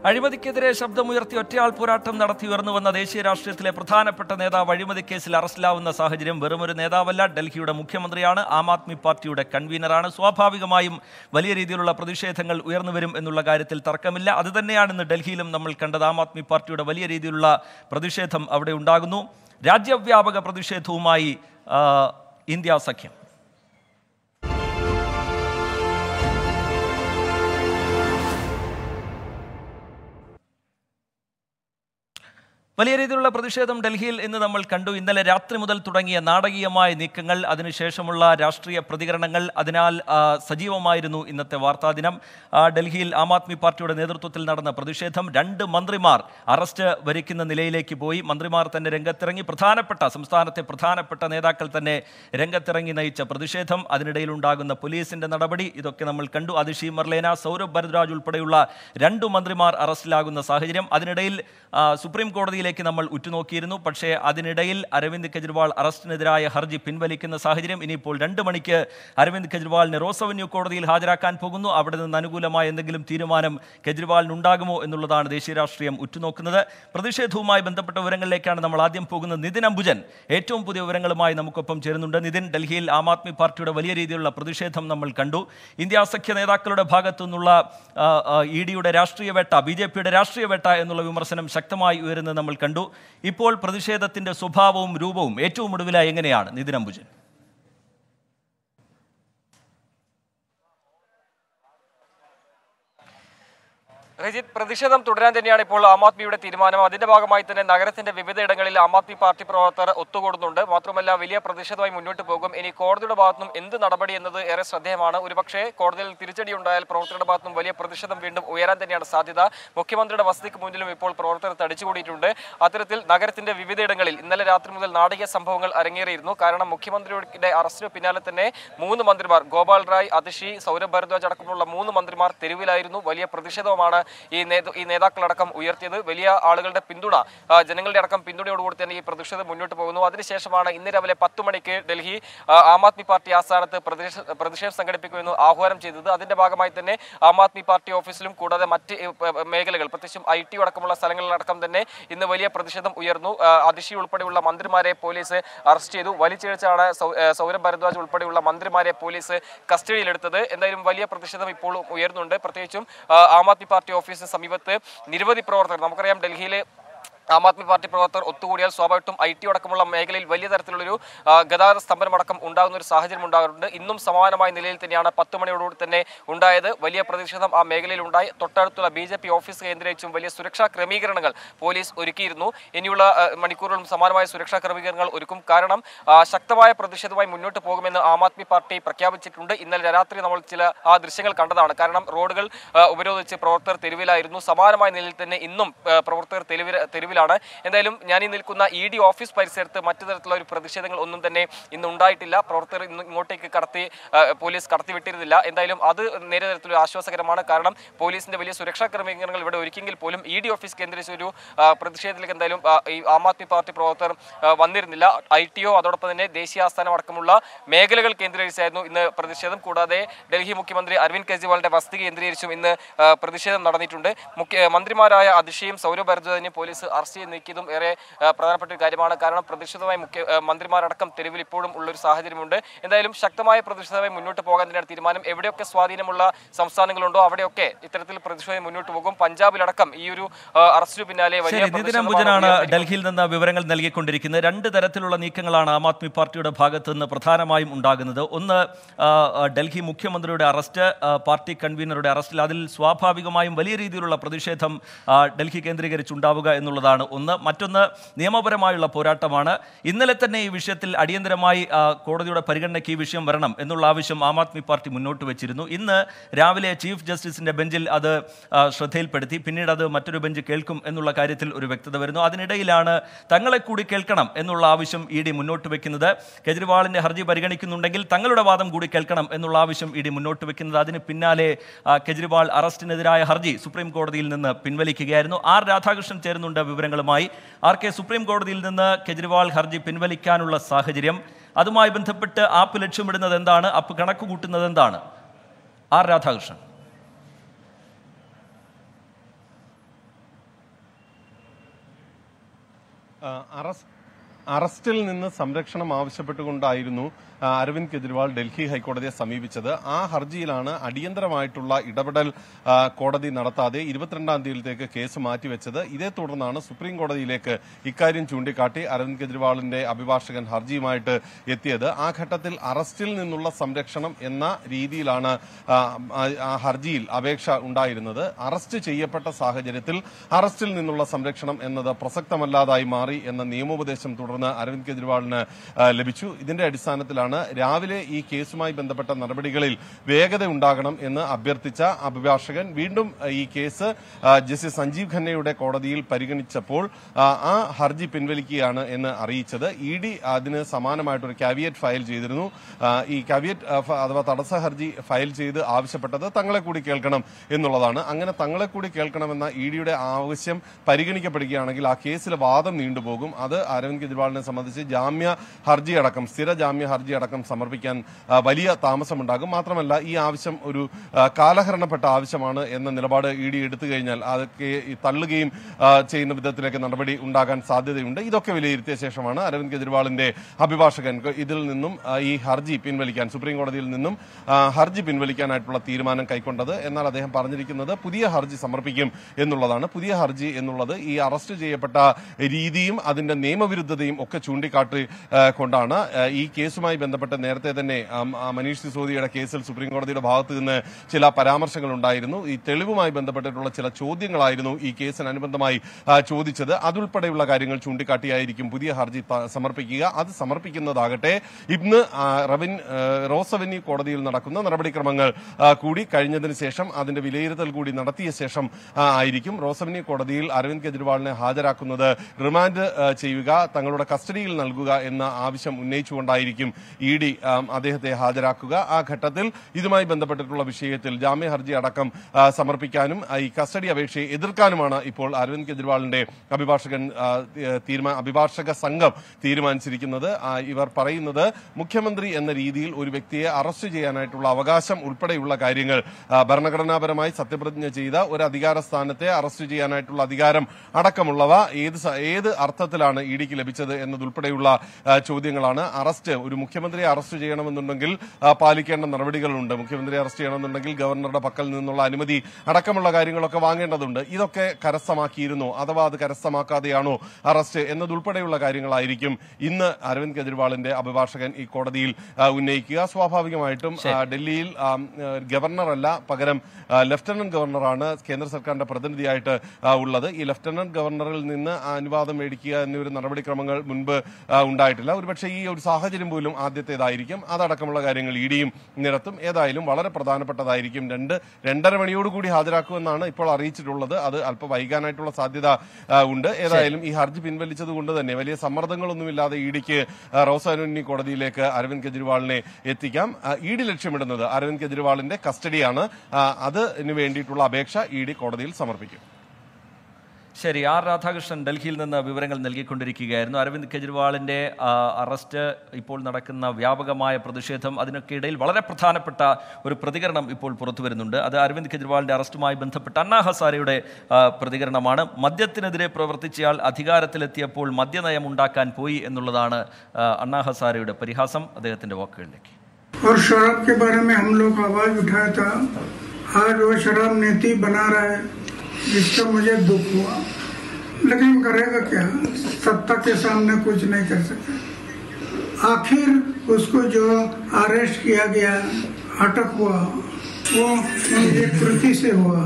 അഴിമതിക്കെതിരെ ശബ്ദമുയർത്തി ഒറ്റയാൾ പോരാട്ടം നടത്തി ഉയർന്നുവന്ന ദേശീയ രാഷ്ട്രീയത്തിലെ പ്രധാനപ്പെട്ട നേതാവ് അഴിമതി കേസിൽ അറസ്റ്റിലാവുന്ന സാഹചര്യം വെറുമൊരു നേതാവല്ല, ഡൽഹിയുടെ മുഖ്യമന്ത്രിയാണ്, ആം ആദ്മി പാർട്ടിയുടെ കൺവീനറാണ്. സ്വാഭാവികമായും വലിയ രീതിയിലുള്ള പ്രതിഷേധങ്ങൾ ഉയർന്നുവരും എന്നുള്ള കാര്യത്തിൽ തർക്കമില്ല. അതുതന്നെയാണ് ഇന്ന് ഡൽഹിയിലും നമ്മൾ കണ്ടത്. ആം ആദ്മി പാർട്ടിയുടെ വലിയ രീതിയിലുള്ള പ്രതിഷേധം അവിടെ ഉണ്ടാകുന്നു. രാജ്യവ്യാപക പ്രതിഷേധവുമായി ഇന്ത്യ സഖ്യം. വലിയ രീതിയിലുള്ള പ്രതിഷേധം ഡൽഹിയിൽ ഇന്ന് നമ്മൾ കണ്ടു. ഇന്നലെ രാത്രി മുതൽ തുടങ്ങിയ നാടകീയമായ നീക്കങ്ങൾ, അതിനുശേഷമുള്ള രാഷ്ട്രീയ പ്രതികരണങ്ങൾ, അതിനാൽ സജീവമായിരുന്നു ഇന്നത്തെ വാർത്താ ദിനം. ഡൽഹിയിൽ ആം ആദ്മി പാർട്ടിയുടെ നേതൃത്വത്തിൽ നടന്ന പ്രതിഷേധം 2 മന്ത്രിമാർ അറസ്റ്റ് വരിക്കുന്ന നിലയിലേക്ക് പോയി. മന്ത്രിമാർ തന്നെ രംഗത്തിറങ്ങി, സംസ്ഥാനത്തെ പ്രധാനപ്പെട്ട നേതാക്കൾ തന്നെ രംഗത്തിറങ്ങി നയിച്ച പ്രതിഷേധം, അതിനിടയിലുണ്ടാകുന്ന പോലീസിന്റെ നടപടി, ഇതൊക്കെ നമ്മൾ കണ്ടു. അതിഷി മർലേന, സൗരഭ് ഭരദ്വാജ് ഉൾപ്പെടെയുള്ള 2 മന്ത്രിമാർ അറസ്റ്റിലാകുന്ന സാഹചര്യം. അതിനിടയിൽ സുപ്രീം കോടതിയിലേക്ക് നമ്മൾ ഉറ്റുനോക്കിയിരുന്നു. പക്ഷേ അതിനിടയിൽ അരവിന്ദ് കെജ്രിവാൾ അറസ്റ്റിനെതിരായ ഹർജി പിൻവലിക്കുന്ന സാഹചര്യം. ഇനിയിപ്പോൾ 2 മണിക്ക് അരവിന്ദ് കെജ്രിവാളിനെ റോസ് അവന്യൂ കോടതിയിൽ ഹാജരാക്കാൻ പോകുന്നു. അവിടെ നിന്ന് അനുകൂലമായ എന്തെങ്കിലും തീരുമാനം കെജ്രിവാളിനുണ്ടാകുമോ എന്നുള്ളതാണ് ദേശീയ രാഷ്ട്രീയം ഉറ്റുനോക്കുന്നത്. പ്രതിഷേധവുമായി ബന്ധപ്പെട്ട വിവരങ്ങളിലേക്കാണ് നമ്മൾ ആദ്യം പോകുന്നത്. നിതിൻ അംബുജൻ ഏറ്റവും പുതിയ വിവരങ്ങളുമായി നമുക്കൊപ്പം ചേരുന്നുണ്ട്. നിതിൻ, ഡൽഹിയിൽ ആം ആദ്മി പാർട്ടിയുടെ വലിയ രീതിയിലുള്ള പ്രതിഷേധം നമ്മൾ കണ്ടു. ഇന്ത്യ സഖ്യ നേതാക്കളുടെ ഭാഗത്തു നിന്നുള്ള ഇഡിയുടെ രാഷ്ട്രീയ വേട്ട, BJPയുടെ രാഷ്ട്രീയ വേട്ട എന്നുള്ള വിമർശനം ശക്തമായി ഉയരുന്നത് നമ്മൾ കണ്ടു. ഇപ്പോൾ പ്രതിഷേധത്തിന്റെ സ്വഭാവവും രൂപവും ഏറ്റവും ഒടുവിലായി എങ്ങനെയാണ് നിതിൻ അംബുജൻ? രജിത്, പ്രതിഷേധം തുടരാൻ തന്നെയാണ് ഇപ്പോൾ ആം ആദ്മിയുടെ തീരുമാനം. അതിന്റെ ഭാഗമായി തന്നെ നഗരത്തിന്റെ വിവിധയിടങ്ങളിൽ ആം ആദ്മി പാർട്ടി പ്രവർത്തകർ ഒത്തുകൂടുന്നുണ്ട്. മാത്രമല്ല വലിയ പ്രതിഷേധമായി മുന്നോട്ട് പോകും. ഇനി കോടതിയുടെ ഭാഗത്തുനിന്നും എന്ത് നടപടി എന്നത് ഏറെ ശ്രദ്ധേയമാണ്. ഒരുപക്ഷെ കോടതിയിൽ തിരിച്ചടി ഉണ്ടായാൽ പ്രവർത്തകരുടെ ഭാഗത്തുനിന്നും വലിയ പ്രതിഷേധം വീണ്ടും ഉയരാൻ തന്നെയാണ് സാധ്യത. മുഖ്യമന്ത്രിയുടെ വസതിക്ക് മുന്നിലും ഇപ്പോൾ പ്രവർത്തകർ തടിച്ചുകൂടിയിട്ടുണ്ട്. അത്തരത്തിൽ നഗരത്തിന്റെ വിവിധയിടങ്ങളിൽ ഇന്നലെ രാത്രി മുതൽ നാടകീയ സംഭവങ്ങൾ അരങ്ങേറിയിരുന്നു. കാരണം മുഖ്യമന്ത്രിയുടെ അറസ്റ്റിന് പിന്നാലെ തന്നെ 3 മന്ത്രിമാർ, ഗോപാൽ റായ്, അതിഷി, സൗരഭ് ഭരദ്വാജ് അടക്കമുള്ള 3 മന്ത്രിമാർ തെരുവിലായിരുന്നു. വലിയ പ്രതിഷേധമാണ് ഈ നേതാക്കളടക്കം ഉയർത്തിയത്. വലിയ ആളുകളുടെ പിന്തുണ, ജനങ്ങളുടെ അടക്കം പിന്തുണയോടുകൂടി തന്നെ ഈ പ്രതിഷേധം മുന്നോട്ട് പോകുന്നു. അതിനുശേഷമാണ് ഇന്ന് രാവിലെ 10 മണിക്ക് ഡൽഹി ആം ആദ്മി പാർട്ടി ആസ്ഥാനത്ത് പ്രതിഷേധം സംഘടിപ്പിക്കുമെന്ന് ആഹ്വാനം ചെയ്തത്. അതിന്റെ ഭാഗമായി തന്നെ ആം ആദ്മി പാർട്ടി ഓഫീസിലും കൂടാതെ മറ്റ് മേഖലകൾ, പ്രത്യേകിച്ചും IT അടക്കമുള്ള സ്ഥലങ്ങളിലടക്കം തന്നെ ഇന്ന് വലിയ പ്രതിഷേധം ഉയർന്നു. അതിഷി ഉൾപ്പെടെയുള്ള മന്ത്രിമാരെ പോലീസ് അറസ്റ്റ് ചെയ്തു. വലിച്ചിഴച്ചാണ് സൗരഭ് ഭരദ്വാജ് ഉൾപ്പെടെയുള്ള മന്ത്രിമാരെ പോലീസ് കസ്റ്റഡിയിലെടുത്തത്. എന്തായാലും വലിയ പ്രതിഷേധം ഇപ്പോൾ ഉയർന്നുണ്ട്. പ്രത്യേകിച്ചും ആം ആദ്മി പാർട്ടി ഓഫീസിന് സമീപത്ത് നിരവധി പ്രവർത്തകർ, നമുക്കറിയാം ഡൽഹിയിലെ ആം ആദ്മി പാർട്ടി പ്രവർത്തകർ ഒത്തുകൂടിയാൽ സ്വാഭാവികമായിട്ടും IT അടക്കമുള്ള മേഖലയിൽ വലിയ തരത്തിലുള്ളൊരു ഗതാഗത സ്തംഭനമടക്കം ഉണ്ടാകുന്ന ഒരു സാഹചര്യം ഉണ്ടാകാറുണ്ട്. ഇന്നും സമാനമായ നിലയിൽ തന്നെയാണ് 10 മണിയോടുകൂടി തന്നെ ഉണ്ടായത്. വലിയ പ്രതിഷേധം ആ മേഖലയിൽ ഉണ്ടായി. തൊട്ടടുത്തുള്ള BJP ഓഫീസ് കേന്ദ്രീകരിച്ചും വലിയ സുരക്ഷാ ക്രമീകരണങ്ങൾ പോലീസ് ഒരുക്കിയിരുന്നു. ഇനിയുള്ള മണിക്കൂറുകളും സമാനമായ സുരക്ഷാ ക്രമീകരണങ്ങൾ ഒരുക്കും. കാരണം ശക്തമായ പ്രതിഷേധവുമായി മുന്നോട്ട് പോകുമെന്ന് ആം ആദ്മി പാർട്ടി പ്രഖ്യാപിച്ചിട്ടുണ്ട്. ഇന്നലെ രാത്രി നമ്മൾ ചില ദൃശ്യങ്ങൾ കണ്ടതാണ്. കാരണം റോഡുകൾ ഉപരോധിച്ച് പ്രവർത്തകർ തെരുവിലായിരുന്നു. സമാനമായ നിലയിൽ തന്നെ ഇന്നും പ്രവർത്തകർ തെരുവിലാണ്. എന്തായാലും ഞാൻ ഈ നിൽക്കുന്ന ED ഓഫീസ് പരിസരത്ത് മറ്റു തരത്തിലുള്ള ഒരു പ്രതിഷേധങ്ങൾ ഒന്നും തന്നെ ഇന്ന് ഉണ്ടായിട്ടില്ല. പ്രവർത്തകർ ഇങ്ങോട്ടേക്ക് പോലീസ് കടത്തിവിട്ടിരുന്നില്ല. എന്തായാലും അത് നേരെ തരത്തിലൊരു ആശ്വാസകരമാണ്. കാരണം പോലീസിന്റെ വലിയ സുരക്ഷാ ക്രമീകരണങ്ങൾ ഇവിടെ ഒരുക്കിയെങ്കിൽ പോലും ED ഓഫീസ് കേന്ദ്രീകരിച്ചൊരു പ്രതിഷേധത്തിലേക്ക് എന്തായാലും ഈ ആം ആദ്മി പാർട്ടി പ്രവർത്തകർ വന്നിരുന്നില്ല. ITO അതോടൊപ്പം തന്നെ ദേശീയ ആസ്ഥാനം അടക്കമുള്ള മേഖലകൾ കേന്ദ്രീകരിച്ചായിരുന്നു ഇന്ന് പ്രതിഷേധം. കൂടാതെ ഡൽഹി മുഖ്യമന്ത്രി അരവിന്ദ് കെജ്രിവാളിന്റെ വസതി കേന്ദ്രീകരിച്ചും ഇന്ന് പ്രതിഷേധം നടന്നിട്ടുണ്ട്. മന്ത്രിമാരായ അതിഷിയും സൗരഭ് ഭരദ്വാജിനെയും പോലീസ് അറസ്റ്റ് ചെയ്ത് നീക്കിയതും ഏറെ പ്രധാനപ്പെട്ട ഒരു കാര്യമാണ്. കാരണം പ്രതിഷേധമായി മന്ത്രിമാരടക്കം തെരുവിൽ ഇപ്പോഴും ഉള്ളൊരു സാഹചര്യമുണ്ട്. എന്തായാലും ശക്തമായ പ്രതിഷേധമായി മുന്നോട്ട് പോകാൻ തന്നെയാണ് തീരുമാനം. എവിടെയൊക്കെ സ്വാധീനമുള്ള സംസ്ഥാനങ്ങളുണ്ടോ അവിടെയൊക്കെ ഇത്തരത്തിൽ പ്രതിഷേധം മുന്നോട്ട് പോകും. പഞ്ചാബിലടക്കം ഈ ഒരു അറസ്റ്റിന് പിന്നാലെ വലിയ നിതിൻ അംബുജനാണ് ഡൽഹിയിൽ നിന്ന് വിവരങ്ങൾ നൽകിക്കൊണ്ടിരിക്കുന്നത്. 2 തരത്തിലുള്ള നീക്കങ്ങളാണ് ആം ആദ്മി പാർട്ടിയുടെ ഭാഗത്ത് നിന്ന് പ്രധാനമായും ഉണ്ടാകുന്നത്. ഒന്ന്, ഡൽഹി മുഖ്യമന്ത്രിയുടെ അറസ്റ്റ്, പാർട്ടി കൺവീനറുടെ അറസ്റ്റിൽ അതിൽ സ്വാഭാവികമായും വലിയ രീതിയിലുള്ള പ്രതിഷേധം ഡൽഹി കേന്ദ്രീകരിച്ചുണ്ടാവുക എന്നുള്ളതാണ് ഒന്ന്. മറ്റൊന്ന്, നിയമപരമായുള്ള പോരാട്ടമാണ്. ഇന്നലെ തന്നെ ഈ വിഷയത്തിൽ അടിയന്തരമായി കോടതിയുടെ പരിഗണനയ്ക്ക് ഈ വിഷയം വരണം എന്നുള്ള ആവശ്യം ആം ആദ്മി പാർട്ടി മുന്നോട്ട് വെച്ചിരുന്നു. ഇന്ന് രാവിലെ ചീഫ് ജസ്റ്റിസിന്റെ ബെഞ്ചിൽ അത് ശ്രദ്ധയിൽപ്പെടുത്തി. പിന്നീട് അത് മറ്റൊരു ബെഞ്ച് കേൾക്കും എന്നുള്ള കാര്യത്തിൽ ഒരു വ്യക്തത വരുന്നു. അതിനിടയിലാണ് തങ്ങളെ കൂടി കേൾക്കണം എന്നുള്ള ആവശ്യം ED മുന്നോട്ട് വെക്കുന്നത്. കെജ്രിവാളിന്റെ ഹർജി പരിഗണിക്കുന്നുണ്ടെങ്കിൽ തങ്ങളുടെ വാദം കൂടി കേൾക്കണം എന്നുള്ള ആവശ്യം ED മുന്നോട്ട് വെക്കുന്നത്. അതിന് പിന്നാലെ കെജ്രിവാൾ അറസ്റ്റിനെതിരായ ഹർജി സുപ്രീം കോടതിയിൽ നിന്ന് പിൻവലിക്കുകയായിരുന്നു. R രാധാകൃഷ്ണൻ ചേരുന്നുണ്ട് വിവരങ്ങളുമായി. RK, സുപ്രീം കോടതിയിൽ നിന്ന് കെജ്രിവാൾ ഹർജി പിൻവലിക്കാനുള്ള സാഹചര്യം, അതുമായി ബന്ധപ്പെട്ട് ആപ്പ് ലക്ഷ്യമിടുന്നത് എന്താണ്, ആപ്പ് കണക്ക് കൂട്ടുന്നത് എന്താണ്? R രാധാകൃഷ്ണൻ. അറസ്റ്റിൽ നിന്ന് സംരക്ഷണം ആവശ്യപ്പെട്ടുകൊണ്ടായിരുന്നു അരവിന്ദ് കെജ്രിവാൾ ഡൽഹി ഹൈക്കോടതിയെ സമീപിച്ചത്. ആ ഹർജിയിലാണ് അടിയന്തരമായിട്ടുള്ള ഇടപെടൽ കോടതി നടത്താതെ 22-ാം തീയതിയിലേക്ക് കേസ് മാറ്റിവെച്ചത്. ഇതേ തുടർന്നാണ് സുപ്രീം കോടതിയിലേക്ക് ഇക്കാര്യം ചൂണ്ടിക്കാട്ടി അരവിന്ദ് കെജ്രിവാളിന്റെ അഭിഭാഷകൻ ഹർജിയുമായിട്ട് എത്തിയത്. ആ ഘട്ടത്തിൽ അറസ്റ്റിൽ നിന്നുള്ള സംരക്ഷണം എന്ന രീതിയിലാണ് ഹർജിയിൽ അപേക്ഷ ഉണ്ടായിരുന്നത്. അറസ്റ്റ് ചെയ്യപ്പെട്ട സാഹചര്യത്തിൽ അറസ്റ്റിൽ നിന്നുള്ള സംരക്ഷണം എന്നത് പ്രസക്തമല്ലാതായി മാറി എന്ന നിയമോപദേശം തുടർന്ന് അരവിന്ദ് കെജ്രിവാളിന് ലഭിച്ചു. ഇതിന്റെ അടിസ്ഥാനത്തിലാണ് രാവിലെ ഈ കേസുമായി ബന്ധപ്പെട്ട നടപടികളിൽ വേഗത ഉണ്ടാകണം എന്ന് അഭ്യർത്ഥിച്ച അഭിഭാഷകൻ വീണ്ടും ഈ കേസ് ജസ്റ്റിസ് സഞ്ജീവ് ഖന്നയുടെ കോടതിയിൽ പരിഗണിച്ചപ്പോൾ ആ ഹർജി പിൻവലിക്കുകയാണ് എന്ന് അറിയിച്ചത്. ഇ.ഡി. അതിന് സമാനമായിട്ടൊരു കാവിയറ്റ് ഫയൽ ചെയ്തിരുന്നു. ഈ കാവിയറ്റ് അഥവാ തടസ്സ ഹർജി ഫയൽ ചെയ്ത് ആവശ്യപ്പെട്ടത് തങ്ങളെ കൂടി കേൾക്കണം എന്നുള്ളതാണ്. അങ്ങനെ തങ്ങളെ കൂടി കേൾക്കണമെന്ന ഇ.ഡിയുടെ ആവശ്യം പരിഗണിക്കപ്പെടുകയാണെങ്കിൽ ആ കേസിലെ വാദം നീണ്ടുപോകും. അത് അരവിന്ദ് കെജ്രിവാളിനെ സംബന്ധിച്ച് ജാമ്യ ഹർജി അടക്കം സ്ഥിര ജാമ്യ ഹർജി അടക്കം സമർപ്പിക്കാൻ വലിയ താമസമുണ്ടാകും. മാത്രമല്ല ഈ ആവശ്യം ഒരു കാലഹരണപ്പെട്ട ആവശ്യമാണ് എന്ന നിലപാട് ഇ.ഡി എടുത്തു കഴിഞ്ഞാൽ അതൊക്കെ തള്ളുകയും ചെയ്യുന്ന വിധത്തിലേക്ക് നടപടി ഉണ്ടാകാൻ സാധ്യതയുണ്ട്. ഇതൊക്കെ വിലയിരുത്തിയ ശേഷമാണ് അരവിന്ദ് കെജ്രിവാളിന്റെ അഭിഭാഷകൻ ഇതിൽ നിന്നും ഈ ഹർജി പിൻവലിക്കാൻ സുപ്രീം കോടതിയിൽ നിന്നും ഹർജി പിൻവലിക്കാനായിട്ടുള്ള തീരുമാനം കൈക്കൊണ്ടത്. എന്നാൽ അദ്ദേഹം പറഞ്ഞിരിക്കുന്നത് പുതിയ ഹർജി സമർപ്പിക്കും എന്നുള്ളതാണ്. പുതിയ ഹർജി എന്നുള്ളത് ഈ അറസ്റ്റ് ചെയ്യപ്പെട്ട രീതിയും അതിന്റെ നിയമവിരുദ്ധതയും ഒക്കെ ചൂണ്ടിക്കാട്ടി കൊണ്ടാണ്. ഈ കേസുമായി ബന്ധപ്പെട്ട് നേരത്തെ തന്നെ മനീഷ് സിസോദിയുടെ കേസിൽ സുപ്രീം കോടതിയുടെ ഭാഗത്ത് നിന്ന് ചില പരാമർശങ്ങൾ ഉണ്ടായിരുന്നു. ഈ തെളിവുമായി ബന്ധപ്പെട്ടിട്ടുള്ള ചില ചോദ്യങ്ങളായിരുന്നു ഈ കേസിന് അനുബന്ധമായി ചോദിച്ചത്. അതുൾപ്പെടെയുള്ള കാര്യങ്ങൾ ചൂണ്ടിക്കാട്ടിയായിരിക്കും പുതിയ ഹർജി സമർപ്പിക്കുക. അത് സമർപ്പിക്കുന്നതാകട്ടെ ഇന്ന് റോസ് അവന്യൂ കോടതിയിൽ നടക്കുന്ന നടപടിക്രമങ്ങൾ കൂടി കഴിഞ്ഞതിന് ശേഷം അതിന്റെ വിലയിരുത്തൽ കൂടി നടത്തിയ ശേഷം ആയിരിക്കും റോസ് അവന്യൂ കോടതിയിൽ അരവിന്ദ് കെജ്രിവാളിനെ ഹാജരാക്കുന്നത്. റിമാൻഡ് ചെയ്യുക, തങ്ങളുടെ കസ്റ്റഡിയിൽ നൽകുക എന്ന ആവശ്യം ഉന്നയിച്ചുകൊണ്ടായിരിക്കും ഇ.ഡി അദ്ദേഹത്തെ ഹാജരാക്കുക. ആ ഘട്ടത്തിൽ ഇതുമായി ബന്ധപ്പെട്ടിട്ടുള്ള വിഷയത്തിൽ ജാമ്യ ഹർജി അടക്കം സമർപ്പിക്കാനും ഈ കസ്റ്റഡി അപേക്ഷയെ എതിർക്കാനുമാണ് ഇപ്പോൾ അരവിന്ദ് കെജ്രിവാളിന്റെ അഭിഭാഷക സംഘം തീരുമാനിച്ചിരിക്കുന്നത്. ഇവർ പറയുന്നത് മുഖ്യമന്ത്രി എന്ന രീതിയിൽ ഒരു വ്യക്തിയെ അറസ്റ്റ് ചെയ്യാനായിട്ടുള്ള അവകാശം ഉൾപ്പെടെയുള്ള കാര്യങ്ങൾ ഭരണഘടനാപരമായി സത്യപ്രതിജ്ഞ ചെയ്ത ഒരു അധികാര സ്ഥാനത്തെ അറസ്റ്റ് ചെയ്യാനായിട്ടുള്ള അധികാരം അടക്കമുള്ളവ ഏത് അർത്ഥത്തിലാണ് ഇ.ഡിക്ക് ലഭിച്ചത് എന്നതുൾപ്പെടെയുള്ള ചോദ്യങ്ങളാണ്. അറസ്റ്റ് ഒരു മുഖ്യമന്ത്രിയെ അറസ്റ്റ് ചെയ്യണമെന്നുണ്ടെങ്കിൽ പാലിക്കേണ്ട നടപടികളുണ്ട്. മുഖ്യമന്ത്രിയെ അറസ്റ്റ് ചെയ്യണമെന്നുണ്ടെങ്കിൽ ഗവർണറുടെ പക്കൽ നിന്നുള്ള അനുമതി അടക്കമുള്ള കാര്യങ്ങളൊക്കെ വാങ്ങേണ്ടതുണ്ട്. ഇതൊക്കെ കരസ്ഥമാക്കിയിരുന്നോ അഥവാ അത് കരസ്ഥമാക്കാതെയാണോ അറസ്റ്റ് എന്നതുൾപ്പെടെയുള്ള കാര്യങ്ങളായിരിക്കും ഇന്ന് അരവിന്ദ് കെജ്രിവാളിന്റെ അഭിഭാഷകൻ ഈ കോടതിയിൽ ഉന്നയിക്കുക. സ്വാഭാവികമായിട്ടും ഡൽഹിയിൽ ഗവർണറല്ല, പകരം ലഫ്റ്റനന്റ് ഗവർണറാണ് കേന്ദ്ര സർക്കാരിന്റെ പ്രതിനിധിയായിട്ട് ഉള്ളത്. ഈ ലഫ്റ്റനന്റ് ഗവർണറിൽ നിന്ന് അനുവാദം മേടിക്കുക എന്നൊരു നടപടിക്രമങ്ങൾ മുൻപ് ഉണ്ടായിട്ടില്ല. ഒരുപക്ഷെ ഈ ഒരു സാഹചര്യം പോലും ആദ്യത്തേതായിരിക്കും. അതടക്കമുള്ള കാര്യങ്ങൾ ഇ.ഡിയും നിരത്തും. ഏതായാലും വളരെ പ്രധാനപ്പെട്ടതായിരിക്കും. 2-2:30 മണിയോടുകൂടി ഹാജരാക്കുമെന്നാണ് ഇപ്പോൾ അറിയിച്ചിട്ടുള്ളത്. അത് അല്പം വൈകാനായിട്ടുള്ള സാധ്യത ഉണ്ട്. ഏതായാലും ഈ ഹർജി പിൻവലിച്ചതുകൊണ്ട് തന്നെ വലിയ സമ്മർദ്ദങ്ങളൊന്നുമില്ലാതെ ഇ.ഡിക്ക് റോസ് അവന്യൂ കോടതിയിലേക്ക് അരവിന്ദ് കെജ്രിവാളിനെ എത്തിക്കാം. ഇ.ഡി ലക്ഷ്യമിടുന്നത് അരവിന്ദ് കെജ്രിവാളിന്റെ കസ്റ്റഡിയാണ്. അതിന് വേണ്ടിയിട്ടുള്ള അപേക്ഷ ഇ.ഡി കോടതിയിൽ സമർപ്പിക്കും. ശരി, ആർ രാധാകൃഷ്ണൻ ഡൽഹിയിൽ നിന്ന് വിവരങ്ങൾ നൽകിക്കൊണ്ടിരിക്കുകയായിരുന്നു. അരവിന്ദ് കെജ്രിവാളിൻ്റെ അറസ്റ്റ്, ഇപ്പോൾ നടക്കുന്ന വ്യാപകമായ പ്രതിഷേധം, അതിനൊക്കെ ഇടയിൽ വളരെ പ്രധാനപ്പെട്ട ഒരു പ്രതികരണം ഇപ്പോൾ പുറത്തു വരുന്നുണ്ട്. അത് അരവിന്ദ് കെജ്രിവാളിൻ്റെ അറസ്റ്റുമായി ബന്ധപ്പെട്ട് അണ്ണാ ഹസാരെയുടെ പ്രതികരണമാണ്. മദ്യത്തിനെതിരെ പ്രവർത്തിച്ചയാൾ അധികാരത്തിലെത്തിയപ്പോൾ മദ്യനയം ഉണ്ടാക്കാൻ പോയി എന്നുള്ളതാണ് അണ്ണാ ഹസാരെയുടെ പരിഹാസം. അദ്ദേഹത്തിൻ്റെ വാക്കുകളിലേക്ക്. और शराब के बारे में हम लोग आवाज उठाया था. आज वो शराब नीति बना रहा है, जिसका मुझे दुख हुआ. लेकिन करेगा क्या, सत्ता के सामने कुछ नहीं कर सकता. आखिर उसको जो अरेस्ट किया गया, अटक हुआ, वो एक कृति से हुआ.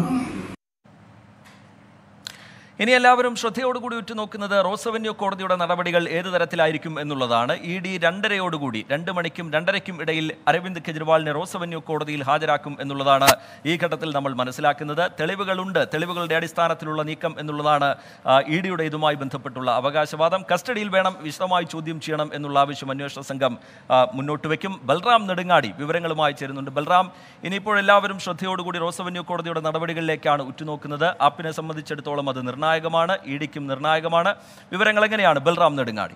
ഇനി എല്ലാവരും ശ്രദ്ധയോടുകൂടി ഉറ്റുനോക്കുന്നത് റോസ് അവന്യൂ കോടതിയുടെ നടപടികൾ ഏത് തരത്തിലായിരിക്കും എന്നുള്ളതാണ്. ഇ.ഡി 2:30 2 മണിക്കും 2:30ക്കും ഇടയിൽ അരവിന്ദ് കെജ്രിവാളിനെ റോസ് അവന്യൂ കോടതിയിൽ ഹാജരാക്കും എന്നുള്ളതാണ് ഈ ഘട്ടത്തിൽ നമ്മൾ മനസ്സിലാക്കുന്നത്. തെളിവുകളുണ്ട്, തെളിവുകളുടെ അടിസ്ഥാനത്തിലുള്ള നീക്കം എന്നുള്ളതാണ് ഇ.ഡിയുടെ ഇതുമായി ബന്ധപ്പെട്ടുള്ള അവകാശവാദം. കസ്റ്റഡിയിൽ വേണം, വിശദമായി ചോദ്യം ചെയ്യണം എന്നുള്ള ആവശ്യം അന്വേഷണ സംഘം മുന്നോട്ട് വയ്ക്കും. ബൽറാം നെടുങ്ങാടി വിവരങ്ങളുമായി ചേരുന്നുണ്ട്. ബൽറാം, ഇനിയിപ്പോൾ എല്ലാവരും ശ്രദ്ധയോടുകൂടി റോസ് അവന്യൂ കോടതിയുടെ നടപടികളിലേക്കാണ് ഉറ്റുനോക്കുന്നത്. ആപ്പിനെ സംബന്ധിച്ചിടത്തോളം അത് നിർണായകമാണ്, ഇ.ഡിക്കും നിർണായകമാണ്. വിവരങ്ങൾ എങ്ങനെയാണ് ബൽറാം നെടുങ്ങാടി?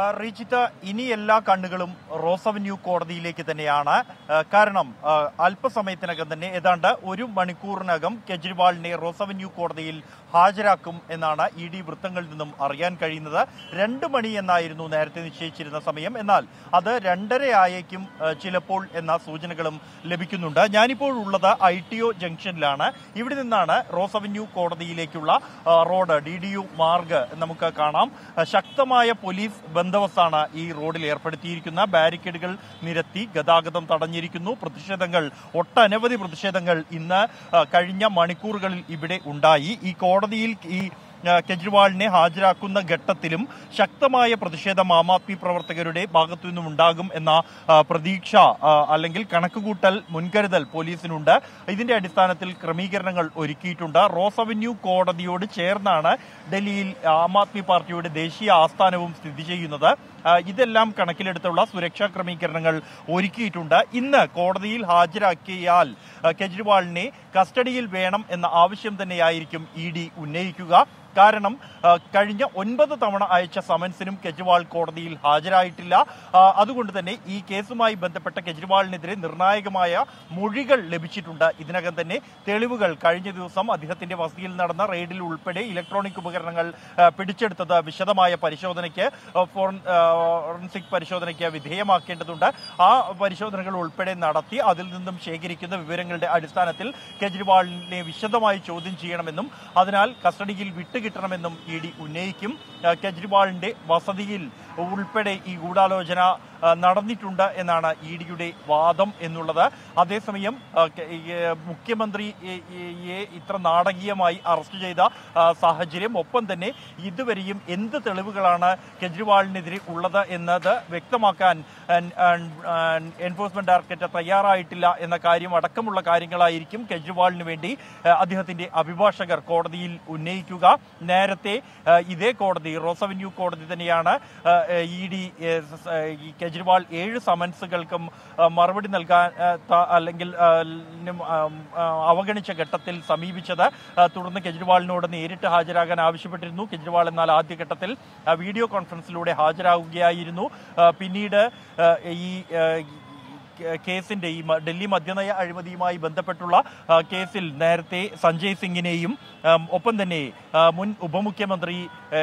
റീജിത്ത, ഇനി എല്ലാ കണ്ണുകളും റോസ് അവന്യൂ കോടതിയിലേക്ക് തന്നെയാണ്. കാരണം അല്പസമയത്തിനകം തന്നെ ഏതാണ്ട് 1 മണിക്കൂറിനകം കെജ്രിവാളിനെ റോസ് അവന്യൂ കോടതിയിൽ ഹാജരാക്കും എന്നാണ് ED വൃത്തങ്ങളിൽ നിന്നും അറിയാൻ കഴിയുന്നത്. 2 മണി എന്നായിരുന്നു നേരത്തെ നിശ്ചയിച്ചിരുന്ന സമയം. എന്നാൽ അത് 2:30 ആയേക്കും ചിലപ്പോൾ എന്ന സൂചനകളും ലഭിക്കുന്നുണ്ട്. ഞാനിപ്പോൾ ഉള്ളത് ITO ജംഗ്ഷനിലാണ്. ഇവിടെ നിന്നാണ് റോസ് അവന്യൂ കോടതിയിലേക്കുള്ള റോഡ് DDU മാർഗ് നമുക്ക് കാണാം. ശക്തമായ പോലീസ് ബന്ദോബസ്താണ് ഈ റോഡിൽ ഏർപ്പെടുത്തിയിരിക്കുന്ന. ബാരിക്കേഡുകൾ നിരത്തി ഗതാഗതം തടഞ്ഞിരിക്കുന്നു. പ്രതിഷേധങ്ങൾ, ഒട്ടനവധി പ്രതിഷേധങ്ങൾ ഇന്ന് കഴിഞ്ഞ മണിക്കൂറുകളിൽ ഇവിടെ ഉണ്ടായി. ഈ കോടതിയിൽ കെജ്രിവാളിനെ ഹാജരാക്കുന്ന ഘട്ടത്തിലും ശക്തമായ പ്രതിഷേധം ആം ആദ്മി പ്രവർത്തകരുടെ ഭാഗത്തു നിന്നും ഉണ്ടാകും എന്ന പ്രതീക്ഷ അല്ലെങ്കിൽ കണക്കുകൂട്ടൽ, മുൻകരുതൽ പോലീസിനുണ്ട്. ഇതിന്റെ അടിസ്ഥാനത്തിൽ ക്രമീകരണങ്ങൾ ഒരുക്കിയിട്ടുണ്ട്. റോസ് അവന്യൂ കോടതിയോട് ചേർന്നാണ് ഡൽഹിയിൽ ആം ആദ്മി പാർട്ടിയുടെ ദേശീയ ആസ്ഥാനവും സ്ഥിതി ചെയ്യുന്നത്. ഇതെല്ലാം കണക്കിലെടുത്തുള്ള സുരക്ഷാ ക്രമീകരണങ്ങൾ ഒരുക്കിയിട്ടുണ്ട്. ഇന്ന് കോടതിയിൽ ഹാജരാക്കിയാൽ കെജ്രിവാളിനെ കസ്റ്റഡിയിൽ വേണം എന്ന ആവശ്യം തന്നെയായിരിക്കും ED ഉന്നയിക്കുക. കാരണം കഴിഞ്ഞ 9 തവണ അയച്ച സമൻസിനും കെജ്രിവാൾ കോടതിയിൽ ഹാജരായിട്ടില്ല. അതുകൊണ്ട് തന്നെ ഈ കേസുമായി ബന്ധപ്പെട്ട കെജ്രിവാളിനെതിരെ നിർണായകമായ മൊഴികൾ ലഭിച്ചിട്ടുണ്ട്. ഇതിനകം തന്നെ തെളിവുകൾ, കഴിഞ്ഞ ദിവസം അദ്ദേഹത്തിന്റെ വസതിയിൽ നടന്ന റെയ്ഡിൽ ഉൾപ്പെടെ ഇലക്ട്രോണിക് ഉപകരണങ്ങൾ പിടിച്ചെടുത്തത് വിശദമായ പരിശോധനയ്ക്ക്, ഫോറൻസിക് പരിശോധനയ്ക്ക് വിധേയമാക്കേണ്ടതുണ്ട്. ആ പരിശോധനകൾ ഉൾപ്പെടെ നടത്തി അതിൽ നിന്നും ശേഖരിക്കുന്ന വിവരങ്ങളുടെ അടിസ്ഥാനത്തിൽ കെജ്രിവാളിനെ വിശദമായി ചോദ്യം ചെയ്യണമെന്നും അതിനാൽ കസ്റ്റഡിയിൽ വിട്ടുകിട്ടണമെന്നും ED ഉന്നയിക്കും. കെജ്രിവാളിന്റെ വസതിയിൽ ഉൾപ്പെടെ ഈ ഗൂഢാലോചന നടന്നിട്ടുണ്ട് എന്നാണ് EDയുടെ വാദം എന്നുള്ളത്. അതേസമയം മുഖ്യമന്ത്രിയെ ഇത്ര നാടകീയമായി അറസ്റ്റ് ചെയ്ത സാഹചര്യം, ഒപ്പം തന്നെ ഇതുവരെയും എന്ത് തെളിവുകളാണ് കെജ്രിവാളിനെതിരെ ഉള്ളത് എന്നത് വ്യക്തമാക്കാൻ എൻഫോഴ്സ്മെന്റ് ഡയറക്ടറേറ്റ് തയ്യാറായിട്ടില്ല എന്ന കാര്യം അടക്കമുള്ള കാര്യങ്ങളായിരിക്കും കെജ്രിവാളിന് വേണ്ടി അദ്ദേഹത്തിന്റെ അഭിഭാഷകർ കോടതിയിൽ ഉന്നയിക്കുക. നേരത്തെ ഇതേ കോടതി, റോസ് അവന്യൂ കോടതി തന്നെയാണ് ED കെജ്രിവാൾ 7 സമൻസുകൾക്കും മറുപടി നൽകാൻ അല്ലെങ്കിൽ അവഗണിച്ച ഘട്ടത്തിൽ സമീപിച്ചത്. തുടർന്ന് കെജ്രിവാളിനോട് നേരിട്ട് ഹാജരാകാൻ ആവശ്യപ്പെട്ടിരുന്നു. കെജ്രിവാൾ എന്നാൽ ആദ്യഘട്ടത്തിൽ വീഡിയോ കോൺഫറൻസിലൂടെ ഹാജരാകുകയായിരുന്നു. പിന്നീട് ഈ കേസിന്റെ, ഈ ഡൽഹി മദ്യനയ അഴിമതിയുമായി ബന്ധപ്പെട്ടുള്ള കേസിൽ നേരത്തെ സഞ്ജയ് സിംഗിനെയും ഒപ്പം തന്നെ മുൻ ഉപമുഖ്യമന്ത്രി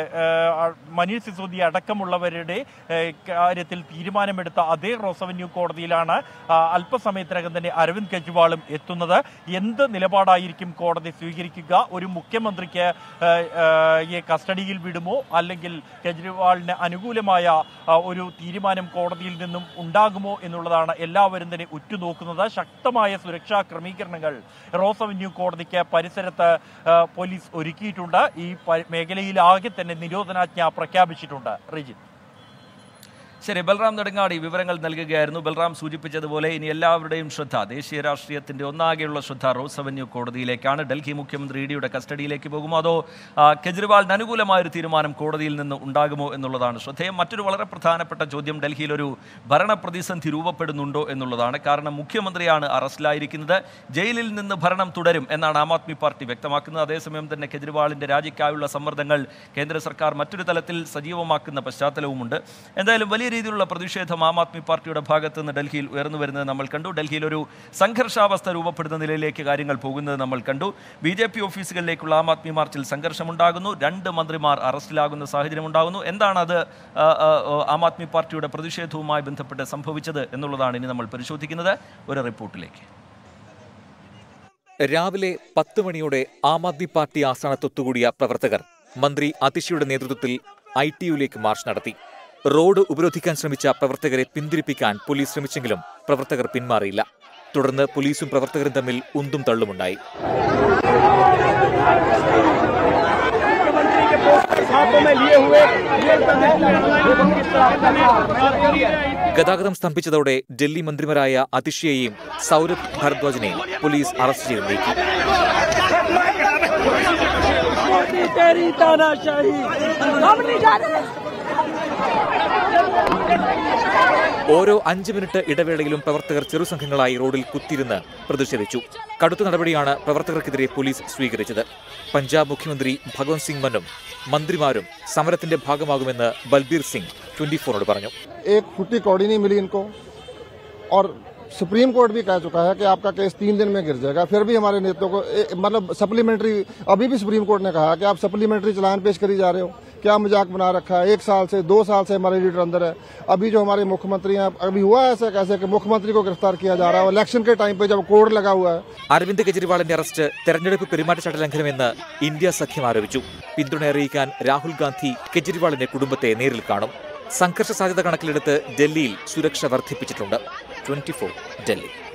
മനീഷ് സിസോദിയ അടക്കമുള്ളവരുടെ കാര്യത്തിൽ തീരുമാനമെടുത്ത അതേ റോസ് അവന്യൂ കോടതിയിലാണ് അല്പസമയത്തിനകം തന്നെ അരവിന്ദ് കെജ്രിവാളും എത്തുന്നത്. എന്ത് നിലപാടായിരിക്കും കോടതി സ്വീകരിക്കുക? ഒരു മുഖ്യമന്ത്രിക്ക് കസ്റ്റഡിയിൽ വിടുമോ, അല്ലെങ്കിൽ കെജ്രിവാളിന് അനുകൂലമായ ഒരു തീരുമാനം കോടതിയിൽ നിന്നും ഉണ്ടാകുമോ എന്നുള്ളതാണ് എല്ലാവരും തന്നെ ഉറ്റുനോക്കുന്നത്. ശക്തമായ സുരക്ഷാ ക്രമീകരണങ്ങൾ റോസ് അവന്യൂ കോടതിക്ക് പരിസരത്ത് പോലീസ് ഒരുക്കിയിട്ടുണ്ട്. ഈ മേഖലയിൽ ആകെ തന്നെ നിരോധനാജ്ഞ പ്രഖ്യാപിച്ചിട്ടുണ്ട്. റിജിത്ത്. ശരി, ബൽറാം നെടുങ്ങാടി വിവരങ്ങൾ നൽകുകയായിരുന്നു. ബൽറാം സൂചിപ്പിച്ചതുപോലെ ഇനി എല്ലാവരുടെയും ശ്രദ്ധ, ദേശീയ രാഷ്ട്രീയത്തിന്റെ ഒന്നാകെയുള്ള ശ്രദ്ധ റോസ് അവന്യൂ കോടതിയിലേക്കാണ്. ഡൽഹി മുഖ്യമന്ത്രി EDയുടെ കസ്റ്റഡിയിലേക്ക് പോകുമോ, അതോ കെജ്രിവാളിന് അനുകൂലമായൊരു തീരുമാനം കോടതിയിൽ നിന്ന് ഉണ്ടാകുമോ എന്നുള്ളതാണ് ശ്രദ്ധേയം. മറ്റൊരു വളരെ പ്രധാനപ്പെട്ട ചോദ്യം, ഡൽഹിയിലൊരു ഭരണപ്രതിസന്ധി രൂപപ്പെടുന്നുണ്ടോ എന്നുള്ളതാണ്. കാരണം മുഖ്യമന്ത്രിയാണ് അറസ്റ്റിലായിരിക്കുന്നത്. ജയിലിൽ നിന്ന് ഭരണം തുടരും എന്നാണ് ആം ആദ്മി പാർട്ടി വ്യക്തമാക്കുന്നത്. അതേസമയം തന്നെ കെജ്രിവാളിന്റെ രാജിക്കായുള്ള സമ്മർദ്ദങ്ങൾ കേന്ദ്ര സർക്കാർ മറ്റൊരു തലത്തിൽ സജീവമാക്കുന്ന പശ്ചാത്തലവുമുണ്ട്. എന്തായാലും വലിയ രീതിയിലുള്ള പ്രതിഷേധം ആം ആദ്മി പാർട്ടിയുടെ ഭാഗത്ത് നിന്ന് ഡൽഹിയിൽ ഉയർന്നു വരുന്നത് നമ്മൾ കണ്ടു. ഡൽഹിയിൽ ഒരു സംഘർഷാവസ്ഥ രൂപപ്പെടുന്ന നിലയിലേക്ക് കാര്യങ്ങൾ പോകുന്നത് നമ്മൾ കണ്ടു. BJP ഓഫീസുകളിലേക്കുള്ള ആം ആദ്മി മാർച്ചിൽ സംഘർഷമുണ്ടാകുന്നു. 2 മന്ത്രിമാർ അറസ്റ്റിലാകുന്ന സാഹചര്യം ഉണ്ടാകുന്നു. എന്താണ് അത് ആം ആദ്മി പാർട്ടിയുടെ പ്രതിഷേധവുമായി ബന്ധപ്പെട്ട് സംഭവിച്ചത് എന്നുള്ളതാണ് ഇനി നമ്മൾ പരിശോധിക്കുന്നത്. ഒരു റിപ്പോർട്ടിലേക്ക്. രാവിലെ 10 മണിയോടെ ആം ആദ്മി പാർട്ടി ആസ്ഥാനത്തൊത്തുകൂടിയ പ്രവർത്തകർ മന്ത്രി അതിഷിയുടെ നേതൃത്വത്തിൽ ITUയിലേക്ക് മാർച്ച് നടത്തി. റോഡ് ഉപരോധിക്കാൻ ശ്രമിച്ച പ്രവർത്തകരെ പിന്തിരിപ്പിക്കാൻ പോലീസ് ശ്രമിച്ചെങ്കിലും പ്രവർത്തകർ പിന്മാറിയില്ല. തുടർന്ന് പോലീസും പ്രവർത്തകരും തമ്മിൽ ഉന്തും തള്ളുമുണ്ടായി. ഗതാഗതം സ്തംഭിച്ചതോടെ ഡൽഹി മന്ത്രിമാരായ അതിഷിയെയും സൗരഭ് ഭരദ്വാജിനെയും പോലീസ് അറസ്റ്റ് ചെയ്ത് നീക്കി. ഓരോ 5 മിനിറ്റ് ഇടവേളയിലും പ്രവർത്തകർ ചെറുസംഘങ്ങളായി റോഡിൽ കുത്തിയിരുന്ന് പ്രതിഷേധിച്ചു. കടുത്ത നടപടിയാണ് പ്രവർത്തകർക്കെതിരെ പോലീസ് സ്വീകരിച്ചത്. പഞ്ചാബ് മുഖ്യമന്ത്രി ഭഗവന്ത് സിംഗ് മാനും മന്ത്രിമാരും സമരത്തിന്റെ ഭാഗമാകുമെന്ന് ബൽബീർ സിംഗ് 24 പറഞ്ഞു. सुप्रीम कोर्ट भी कह चुका है कि आपका केस 3 दिन में गिर जाएगा, फिर भी हमारे नेताओं को मतलब सप्लीमेंट्री, अभी भी सुप्रीम कोर्ट ने कहा कि आप सप्लीमेंट्री चालान पेश करी जा रहे हो, क्या मजाक बना रखा है। 1 साल से 2 साल से हमारे लीडर अंदर है। अभी जो हमारे मुख्यमंत्री हैं, अभी हुआ ऐसा कैसे कि मुख्यमंत्री को गिरफ्तार किया जा रहा है इलेक्शन के टाइम पे जब कोर्ट लगा हुआ है। അരവിന്ദ് കെജ്രിവാളിന്റെ അറസ്റ്റ് തെരഞ്ഞെടുപ്പ് പെരുമാറ്റച്ചട്ട ലംഘനമെന്ന് ഇന്ത്യ സഖ്യം ആരോപിച്ചു. പിന്തുണ അറിയിക്കാൻ രാഹുൽ ഗാന്ധി കെജ്രിവാളിന്റെ കുടുംബത്തെ നേരിൽ കാണും. സംഘർഷ സാധ്യത കണക്കിലെടുത്ത് ഡൽഹിയിൽ സുരക്ഷ വർദ്ധിപ്പിച്ചിട്ടുണ്ട്. 24 ഡൽഹി.